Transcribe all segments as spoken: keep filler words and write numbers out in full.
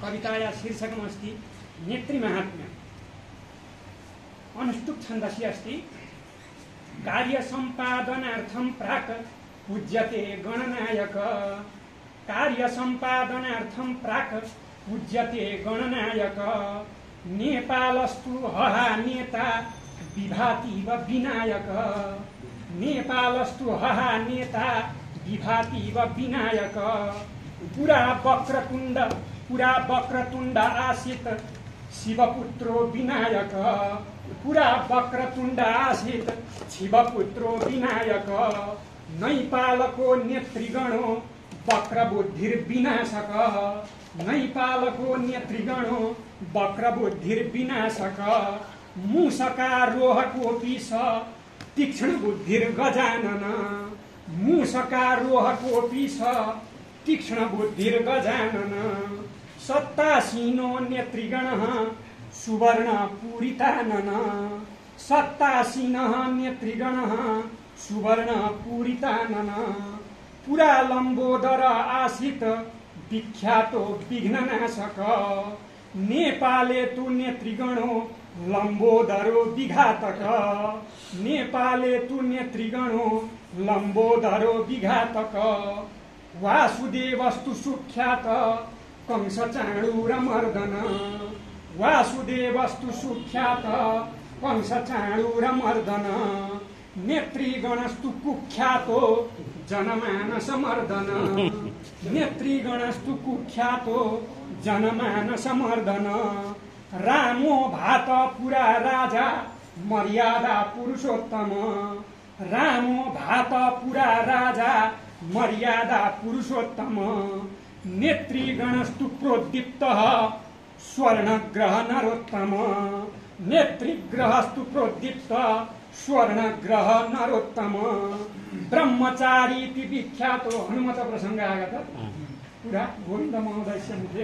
कविताया शीर्षकमस्ति नेत्रीमाहात्म्य। अनुष्टुप छन्दसि अस्ति कार्यसम्पादनार्थं प्राक् पूज्यते गणनायक। कार्यसम्पादनार्थं प्राक् पूज्यते गणनायक। नेपालस्तु हहा नेता विभाति व विनायक। नेपालस्तु हहा नेता विभाति व विनायक। पुरा वक्रतुण्ड पुरा वक्रतुण्ड आसित शिवपुत्रो विनायक। पुरा वक्रतुण्ड आसित शिवपुत्रो विनायक। नैपालको नेतृगणो वक्रबुद्धिर्विनाशक। नैपालको नेतृगणो वक्रबुद्धिर्विनाशक। मूषकारोहकोऽपि स तीक्ष्णबुद्धिर्गजानन। मूषकारोहकोऽपि स तीक्ष्णबुद्धिर्गजानन। सत्तासीनो नेतृगणः सुवर्णपूरितानन। सत्तासीनः नेतृगणः सुवर्णपूरितानन। पुरा लम्बोदर आसित विख्यातो विघ्ननाशक। नेपाले तु नेतृगणो लम्बोदरो विघातक। नेपाले तु नेतृगणो लम्बोदरो विघातक। वासुदेवस्तु सुख्यात कंसचाणूरमर्दन। वासुदेवस्तु सुख्यात कंसचाणूरमर्दन। नेतृगणस्तु कुख्यातो जनमानसमर्दन। नेतृगणस्तु कुख्यातो जनमानसमर्दन। रामो भात पुरा राजा मर्यादा पुरुषोत्तम। रामो भात पुरा राजा मर्यादा पुरुषोत्तम। नेतृगणस्तु प्रोद्दीप्तः स्वर्णग्रह नरोत्तम। नेतृग्रहस्तु प्रोद्दीप्तः स्वर्णग्रह नरोत्तम। ब्रह्मचारीति विख्यातो हनुमत प्रसंग आगत पुरा गोविन्द महोदयस्य मुखे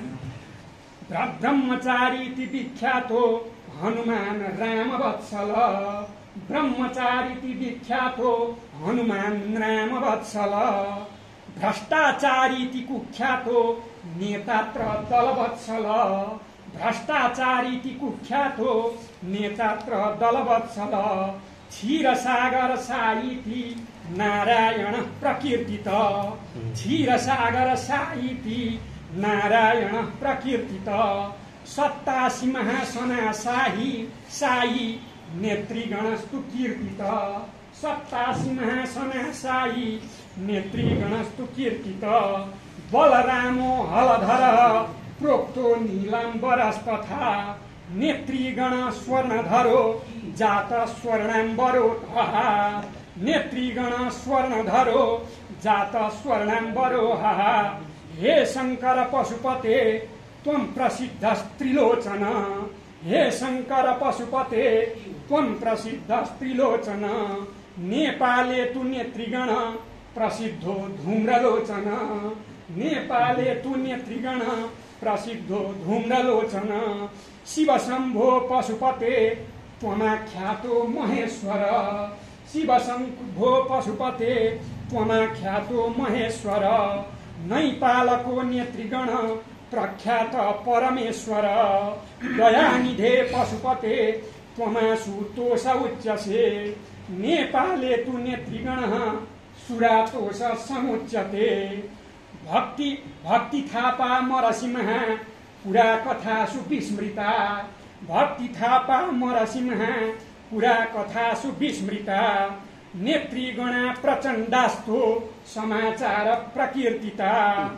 ब्रह्मचारीति विख्यातो हनुमान रामवत्सल। ब्रह्मचारीति विख्यातो हनुमान रामवत्सल। भ्रष्टाचारीति कुख्यातो नेतात्र दलवत्सल। भ्रष्टाचारीति कुख्यातो नेतात्र दलवत्सल। क्षीरसागर साईति नारायण प्रकीर्तित। क्षीरसागर साईति नारायण प्रकीर्तित। सत्तासी महासना साही साई नेतृगणस्तु कीर्तित। सत्तासी महासना साई नेतृगणस्तु कीर्तित। बलरामो हलधर प्रोक्तो नीलाम्बरस्तथा। नेतृगण स्वर्णधरो जात स्वर्णाम्बरो हहा। नेतृगण स्वर्णधरो जात स्वर्णाम्बरो हहा। हे शंकर पशुपते त्वं प्रसिद्धस्त्रिलोचन। हे शंकर पशुपते त्वं प्रसिद्धस्त्रिलोचन। नेपाले तु नेतृगण प्रसिद्धो धूम्रलोचन। नेपाले तु नेतृगण प्रसिद्धो धूम्रलोचन। शिवशंभो पशुपते त्वमाख्यातो महेश्वर। शिवशंभो पशुपते त्वमाख्यातो महेश्वर। नैपालको नेतृगण प्रख्यात परमेश्वर। दयानिधे पशुपते त्वमाशुतोष उच्यसे। नेपाले तु नेतृगणः सुरातोष समुच्यते। भक्ति भक्ति थापा मरसिंह पुरा कथासु विस्मृता। भक्ति थापा मरसिंह पुरा कथासु विस्मृता। नेतृगणा प्रचण्डास्तो समाचार प्रकीर्तिता।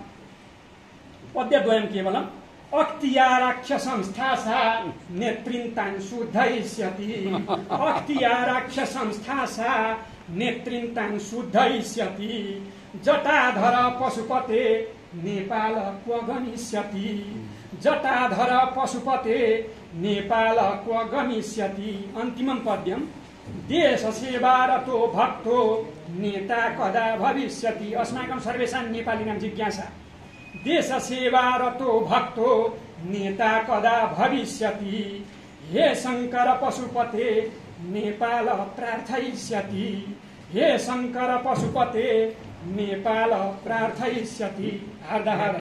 पद्यद्वयं केवलम्। अख्तियाराक्ष संस्थासा नेतृन्तान् शुद्धयिष्यति। अख्तियाराक्ष संस्थासा नेतृन्तान् शुद्धयिष्यति। जटाधर पशुपते नेपाल क्व गमिष्यति। जटाधर पशुपते नेपाल क्व गमिष्यति। अन्तिमं पद्यं। देश सेवारतो भक्तो नेता कदा भविष्यति। अस्माकं सर्वेषां नेपालीनां जिज्ञासा। देश सेवारतो भक्तो नेता कदा भविष्यति। हे शंकर पशुपते नेपाल प्रार्थयिष्यति। हे शंकर पशुपते नेपाल प्रार्थयिष्यति। हार्दा हार्दा